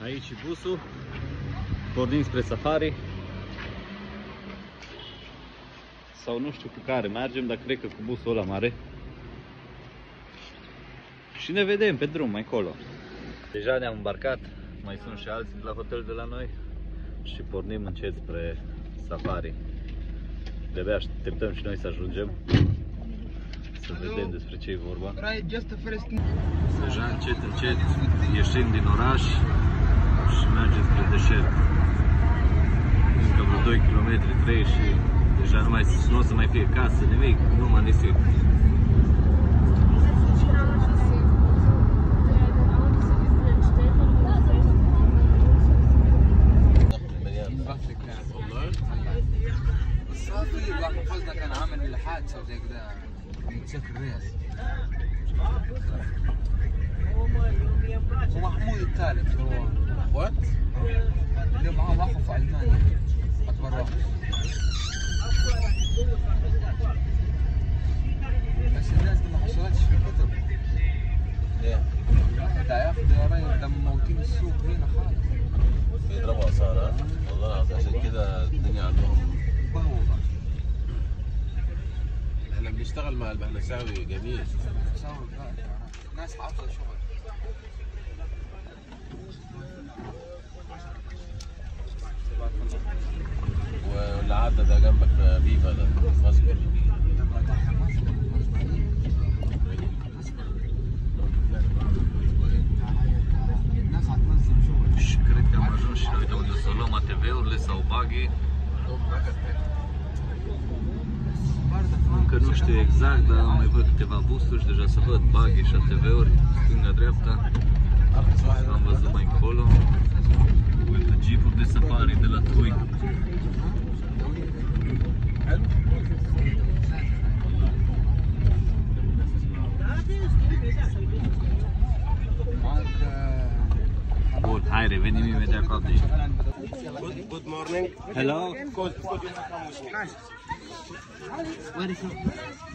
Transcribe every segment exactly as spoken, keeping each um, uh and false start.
Aici e busul, pornim spre safari sau nu știu cu care mergem, dar cred că cu busul ăla mare. Și ne vedem pe drum mai încolo. Deja ne-am îmbarcat, mai sunt și alții de la hotel de la noi și pornim încet spre safari. De-abia așteptăm și noi să ajungem, să vedem despre ce e vorba. Deja încet, încet ieșim din oraș și mergem spre deșert. Încă vreo doi kilometri, trei și deja nu, mai, nu o să mai fie casă, nimic, numai nisip. محافظنا كان عامل حادثه وزي كده موتوسيكل ريس ومحمود الثالث هو وات اللي معاه واحد في المانيا اكبر واحد بس الناس دي ما حصلتش في الكتب ليه؟ ده ياخد يا راجل ده موتين السوق هنا خالص بيضربوا اسعار والله العظيم عشان كده الدنيا عندهم بوظه احنا بنشتغل مع البهنساوي جميل ناس حافظه شغل واللي عدى ده جنبك فيفا ده اصبر الناس هتنظم شغل Și cred că am ajuns și uite unde să luăm A T V-urile sau buggy. Încă nu știu exact, dar am mai văd câteva busuri și deja să văd buggy și A T V-uri, stânga-dreapta. Am văzut mai încolo. Uite, jeep-uri de safari de la Twig. Bun, hai, revenim imediat cu update. Good, good morning. Hello. Could, could you come with me? Where is it?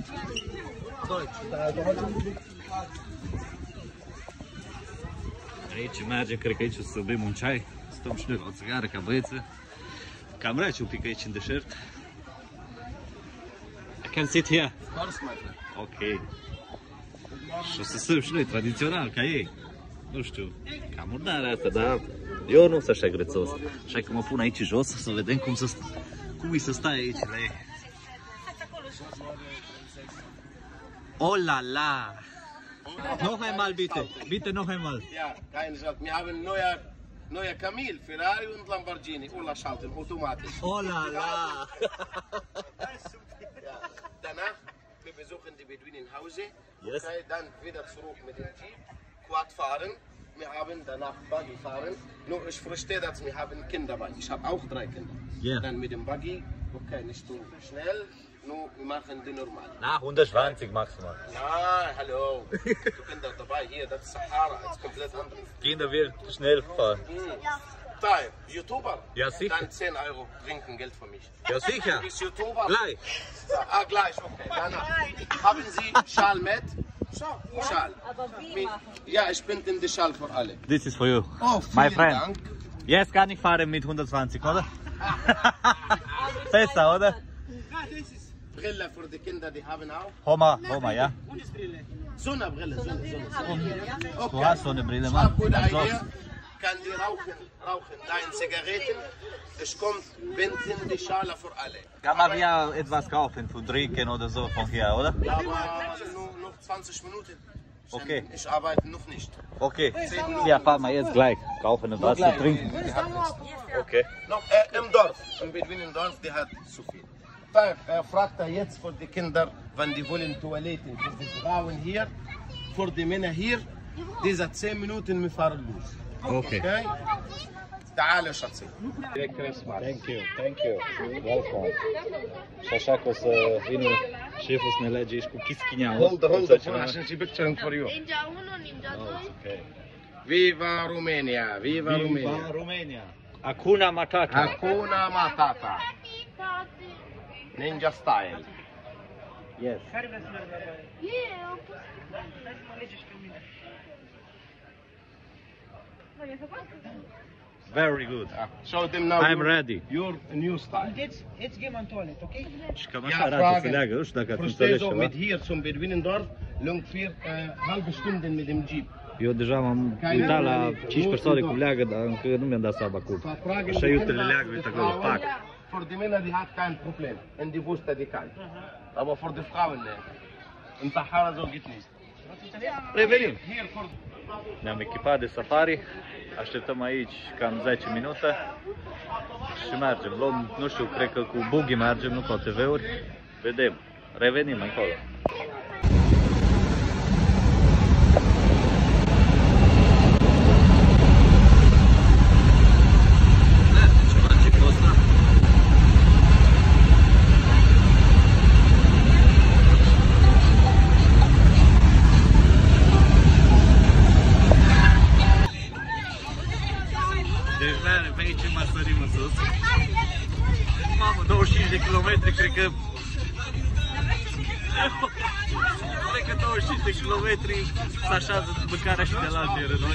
Aici merge, cred că aici o să bem un ceai, stăm și noi la o țigară ca băieță. Cam rece un pic aici în deșert. I can sit here. Of course, my friend. Ok. Și o să stăm și noi tradițional ca ei. Nu știu, cam murdarea asta, dar eu nu sunt așa grețos. Așa că mă pun aici jos să vedem cum, să, cum îi să stai aici la ei. Oh la la! Noch einmal bitte, bitte noch einmal. Ja, keine Schalt. Wir haben neue, neue Camille, Ferrari und Lamborghini. Ulla schalten, automatisch. Oh la la! Ja. Danach, wir besuchen die Beduinen in Hause. Yes. Okay, dann wieder zurück mit dem Jeep, Quad fahren. Wir haben danach Buggy fahren. Nur ich verstehe, dass wir haben Kinder dabei. Ich habe auch drei Kinder. Yeah. Dann mit dem Buggy, okay, nicht so schnell, nur wir machen die normal. Na, hundertzwanzig maximal. Nein, hallo. Du Kinder dabei, hier, das ist Sahara, das ist komplett anders. Kinder wird schnell fahren. Hm. Time, YouTuber? Ja, sicher. Dann zehn Euro trinken Geld für mich. Ja, sicher. Du bist YouTuber? Gleich. Ah, gleich, okay. Danach. Haben Sie Schal mit? Schal. Aber wie machen? Ja, ich bin in die Schal für alle. This is for you. Oh, My vielen friend. Dank. Jetzt kann ich fahren mit hundertzwanzig, oder? Besser, oder? Brille für die Kinder, die haben auch. Homa, Homa, ja? Sonnenbrille, Sonne, Sonne, Sonne. Du hast so eine Brille, Ich Mann. hab gute Was los? Idee. Kann die rauchen, rauchen, deine Zigaretten. Es kommt Benzin, die Schale für alle. Kann man ja etwas kaufen für trinken oder so von hier, oder? Ja, aber nur noch zwanzig Minuten. Okay. Ich arbeite noch nicht. Okay. Ja, fahren wir jetzt gleich. Kaufen und was zu trinken. Okay. Noch äh, im Dorf, im Bedouin im Dorf, die hat zu viel. Dann äh, fragt er jetzt für die Kinder, wenn die wollen Toiletten, für die Frauen hier, für die Männer hier, diese zehn Minuten wir fahren los. Okay. Okay? تعال يا شخصي. Thank you, thank you. Welcome. Și așa că o să vină șeful să ne lege aici cu chischinea. Hold the hold the phone عشان شي picture for you. Ninja unu, Ninja doi. Okay. Viva Romania, viva Romania. Viva Romania. Hakuna Matata. Hakuna Matata. Ninja style. Yes. Very good. Show them now I'm your, ready. your new style. It's it's game on toilet, okay? Și cam Ja, așa arată, se Fragen. leagă. Nu știu dacă ați Verstehst înțeles du, ceva. mit hier zum Bedwinnendorf, lang vier uh, halbe Stunden mit dem Jeep. Eu deja m-am uitat la cinci persoane cum leagă, dar încă nu mi-am dat seama cum. Vertragen Așa die iute le Kinder, leagă, die uite acolo, Frauen. pac. Für die Männer, die hat kein Problem. In die Buster, die kann. Aber für die Frauen, ne. In Sahara so geht nicht. Revenim. Hier für Ne-am echipat de safari, așteptăm aici cam zece minute și mergem. Luăm, nu știu, cred că cu buggy mergem, nu cu A T V-uri. Vedem. Revenim încolo. Deci pe aici mă sărim în sus. Mamă, douăzeci și cinci de kilometri, cred că... Cred că douăzeci și cinci de kilometri se așează mâncarea și de la altă noi.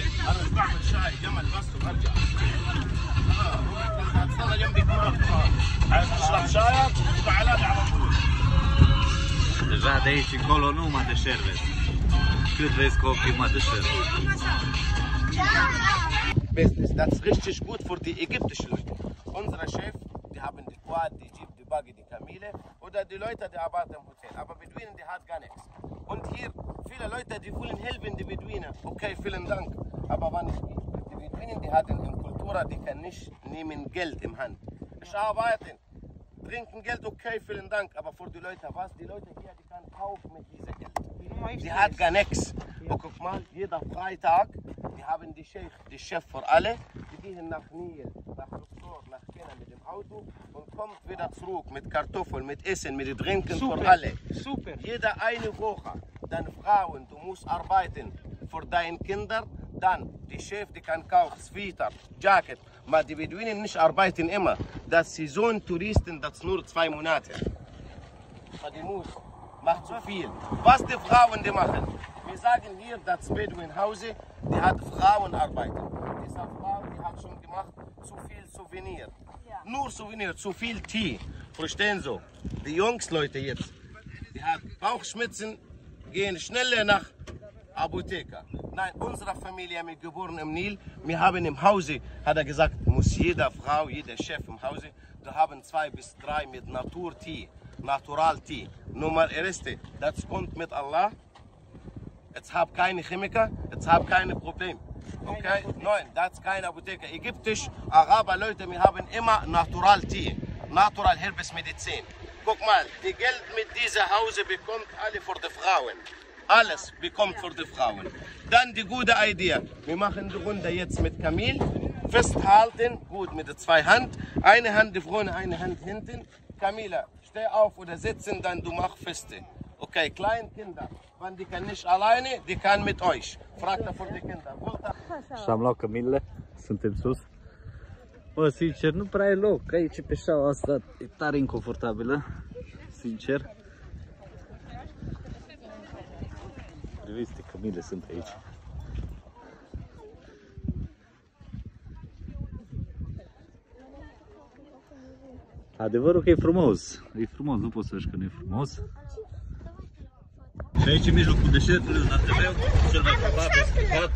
Deja de aici încolo nu mă deșervez. Cât vezi cu ochii mă deșervez. Business. Das ist richtig gut für die ägyptischen Leute. Unser Chef, die haben die Quad, die Jeep, die Buggy, die Kamele oder die Leute, die arbeiten im Hotel. Aber Beduinen, die hat gar nichts. Und hier, viele Leute, die wollen helfen, die Beduinen. Okay, vielen Dank. Aber wann die Beduinen, die hatten in Kultura, die kann nicht nehmen Geld im Hand. Ich arbeite, trinken Geld, okay, vielen Dank. Aber für die Leute, was? Die Leute hier, die kann kaufen mit diesem Geld. Die hat gar nichts. Und guck mal, jeder Freitag, die haben die Chef, die Chef für alle, die gehen nach Nil, nach Luxor, nach Kenia mit dem Auto und kommt wieder zurück mit Kartoffeln, mit Essen, mit Trinken für alle. Super. Jeder eine Woche. Dann Frauen, du musst arbeiten für deine Kinder. Dann die Chef, die kann kaufen Sweater, Jacket. Aber die Beduinen nicht arbeiten immer. Das Saisontouristen, das nur zwei Monate. Die muss macht zu viel. Was die Frauen die machen? Wir sagen hier, das Bedouin-Hause, die hat Frauenarbeit. Diese Frau, die hat schon gemacht zu viel Souvenir. Nur Souvenir, zu viel Tee. Verstehen Sie? Die Jungs-Leute jetzt, die hat Bauchschmerzen, gehen schneller nach Apotheker. Nein, unsere Familie mit geboren im Nil, wir haben im Hause, hat er gesagt, muss jede Frau, jeder Chef im Hause, da haben zwei bis drei mit Natur-Tee. Natural Tee. Nummer erste, das kommt mit Allah. Jetzt hab keine Chemiker, jetzt hab keine Problem. Okay? Nein, das ist keine Apotheke. Ägyptisch, Araber Leute, wir haben immer Natural Tee. Natural Herbesmedizin. Guck mal, die Geld mit dieser Hause bekommt alle für die Frauen. Alles bekommt für die Frauen. Dann die gute Idee. Wir machen die Runde jetzt mit Kamil. Festhalten, gut mit der zwei Hand. Eine Hand die vorne, eine Hand hinten. Kamila, steh auf oder sitzen, dann du mach feste. Okay, Kleinkinder, wenn die kann nicht alleine, die kann mit euch. Fragt er für die Kinder. Și am luat cămilele, suntem sus. Bă, sincer, nu prea e loc, aici pe șaua asta e tare inconfortabilă, sincer. Priviți, cămile sunt aici. Adevărul că e frumos, e frumos, nu poți să zici că nu e frumos. Și aici în mijlocul deșertului, un A T V, cel mai probabil scăpat.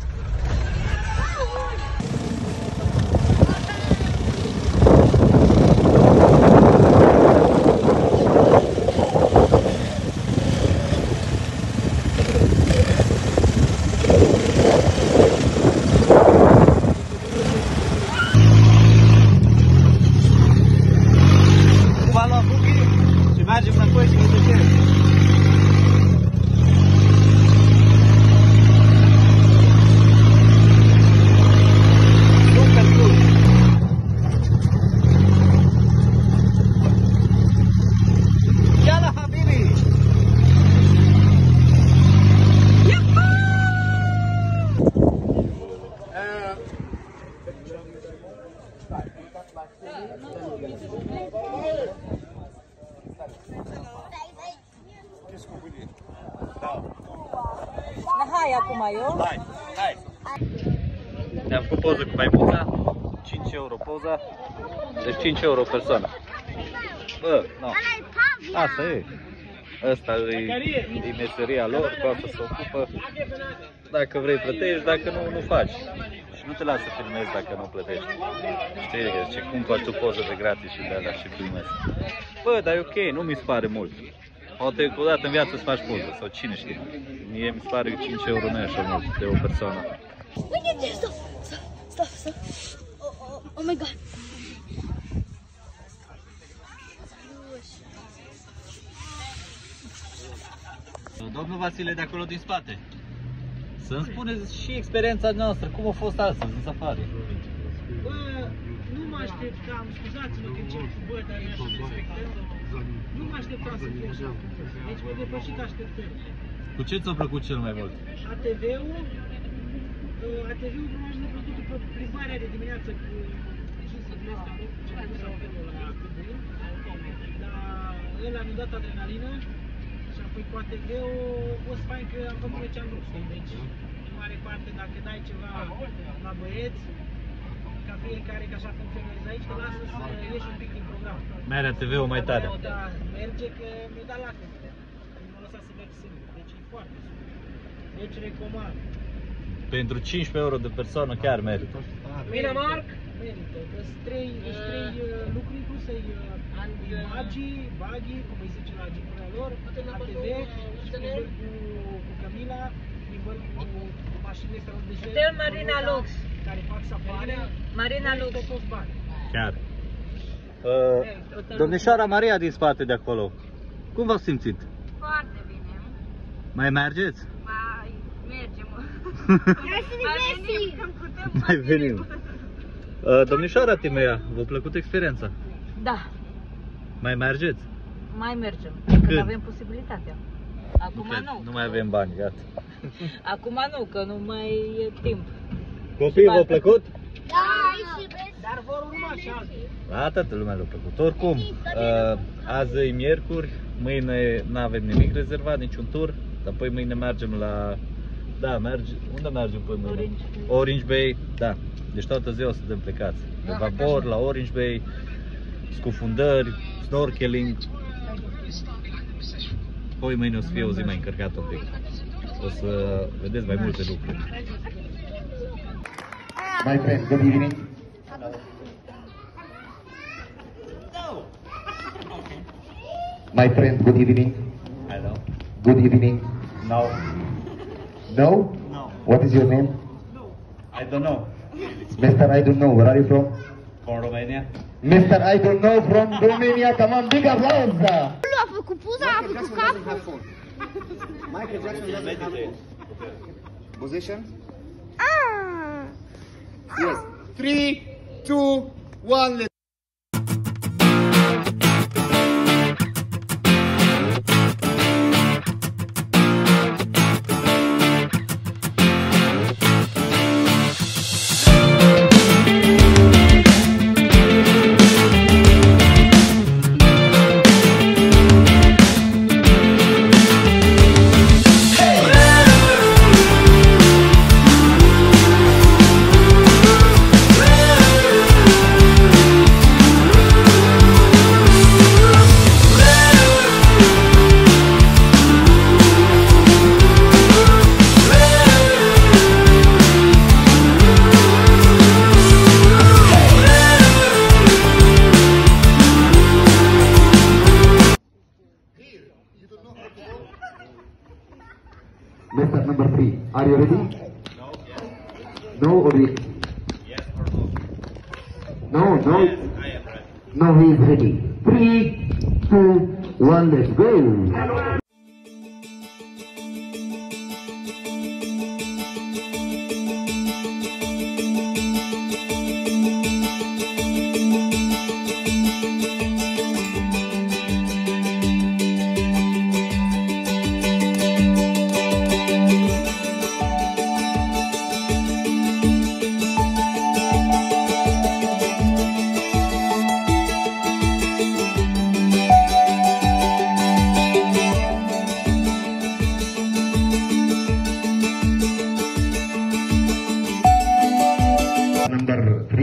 Na hai acum eu? Hai, hai! Ne-am făcut poză cu maimuța, cinci euro poza, deci cinci euro persoană. Bă, nu. Asta e. Asta e, e meseria lor, cu asta se ocupă. Dacă vrei plătești, dacă nu, nu faci. Și nu te lasă să filmezi dacă nu plătești. Știi că ce cumpări tu poză de gratis și de alea și filmezi. Bă, dar e ok, nu mi se pare mult. Poate o dată în viață să faci poză, sau cine știe. Mie mi se pare că cinci euro nu e așa mult de o persoană. Uite, stop, stop, stop, stop. Oh, oh, oh my god. Domnul Vasile de acolo din spate, să-mi spuneți și experiența noastră, cum a fost astăzi în safari? Bă, nu mă așteptam, scuzați-mă că încep cu bă, dar eu așa respectăm. Nu mă așteptam să fie așa. Deci m-a depășit așteptări. Cu ce ți-a plăcut cel mai mult? A T V-ul, A T V-ul probabil mi-a plăcut după plimbarea de dimineață cu jinsurile astea, ce am pus acolo la Câmpurin. Dar ăla mi-a dat adrenalină. Și apoi cu A T V-ul a fost fain că am făcut ce am vrut, deci în mare parte dacă dai ceva la băieți, ca fiecare, că așa funcționează aici, te lasă să ieși un pic din program. Mere A T V-ul mai tare. Da, merge că mi-a dat lacrimi, m-a lăsat să merg singur, deci e foarte super. Deci recomand. Pentru cincisprezece euro de persoană chiar merită. Bine, Marc? Merită, sunt trei, trei lucruri incluse-i bagi, bagi, cum îi zice la jeepurile lor, A T V, plimbări cu, cu Camila, plimbări cu, cu mașinile astea de jet, Hotel Marina Lux, care fac safari, Marina Lux. tot toți bani. Chiar. Uh, domnișoara Maria din spate de acolo, cum v-ați simțit? Foarte bine. Mai mergeți? Mai mergem. Hai să ne Mai găsim. venim când putem. Mai venim. Uh, domnișoara Timea, v-a plăcut experiența? Da, Mai mergeți? mai mergem. Când Când? avem posibilitatea. Acum cred, nu. nu mai avem bani, gata. Acum nu, că nu mai e timp. Copiii v-au plăcut? Da, și vezi. Dar vor urma și alții. La toată lumea le-a plăcut. Oricum, uh, azi e miercuri, mâine nu avem nimic rezervat, niciun tur, dar apoi mâine mergem la... Da, merge... Unde mergem până mâine? Orange Bay. Orange Bay, da. Deci toată ziua suntem plecați. De vapor, la Orange Bay, scufundări, snorkeling. Apoi mâine o să fie o zi mai încărcată un pic. O să vedeți mai multe lucruri. My friend, good evening. My friend, good evening. Hello? Good evening. No. No? No. What is your name? I don't know. Mister I don't know. Where are you from? From Romania? Mister I don't know from Romania. Come on, big applause. Nu a făcut puza, a făcut capul. Michael Jackson doesn't have position? Ah. Yes. Three, two, one. Let's Mister number three, are you ready? No. No or yes? Yes or no? No, no. Yes, I am ready. No, he is ready. Three, two, one, let's go.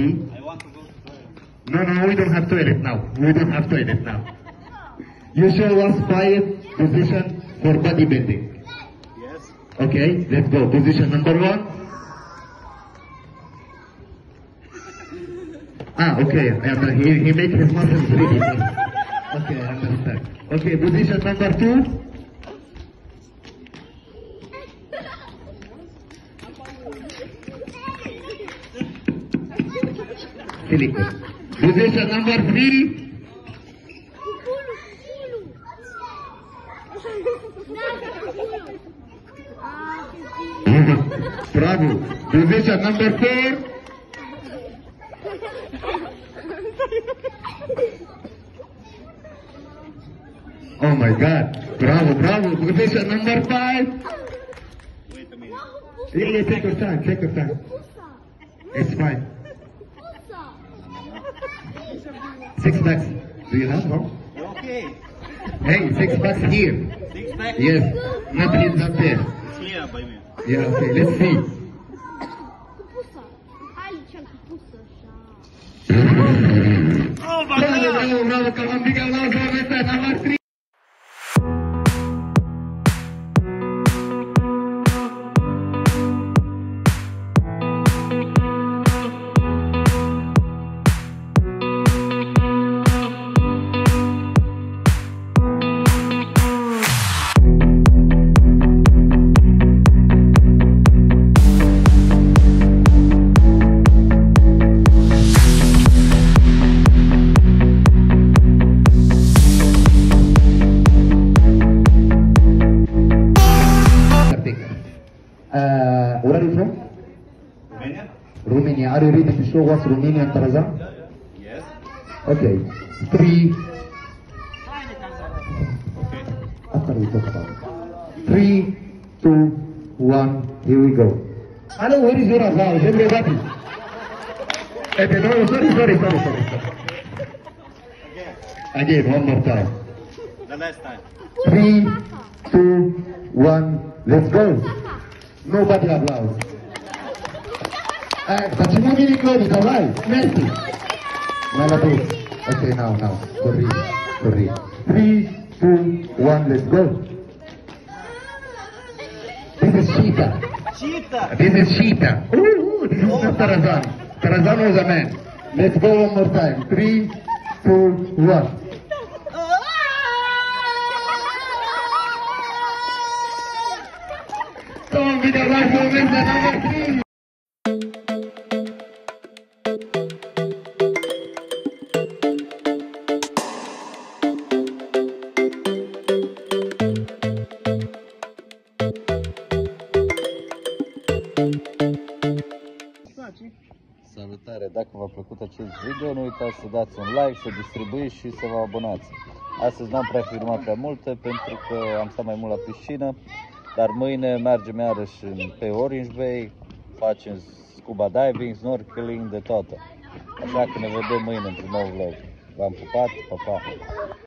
three. I want to go to toilet. No, no, we don't have toilet now. We don't have toilet now. You show us five position for bodybuilding. Yes. Okay, let's go. Position number one. Ah, okay. And he, he makes his muscles ready. Okay, I understand. Okay, position number two. Silicone. Position number three. Bravo. Position number four. Oh my God. Bravo, bravo. Position number five. Wait a minute. Yeah, yeah, take your time, take your time. It's fine. Six packs. Do you have one? Okay. Hey, six packs here. Six pack. Yes. Not here, not there. It's here by me. Yeah, okay, let's see. Oh my Bravo, God. bravo, bravo. Come on, big applause for Mister Number three. Uh, where are you from? Romania? Romania. Are you ready to show us Romanian Tarzan? Yes. Okay. Three. Okay. After we talk about it. Three, two, one. Here we go. Hello, where is your applause? Everybody. Okay, no, sorry, sorry, sorry, sorry. Again, one more time. The last time. Three, two, one. Let's go. Nobody applause. Eh, facciamo i codi, vai, metti. Malapit. Okay, now, now. Sorry, sorry. Three, two, one, let's go. This is Cheetah. Cheetah. This is Cheetah. Ooh, ooh, this is not Tarzan. Tarzan was a man. Let's go one more time. Three, two, one. Come on, big applause for Mister Number three. Salutare! Dacă v-a plăcut acest video, nu uitați să dați un like, să distribuiți și să vă abonați. Astăzi n-am prea filmat prea multe pentru că am stat mai mult la piscină, dar mâine mergem iarăși pe Orange Bay, facem scuba diving, snorkeling, de toate. Așa că ne vedem mâine într-un nou vlog. V-am pupat, pa, pa!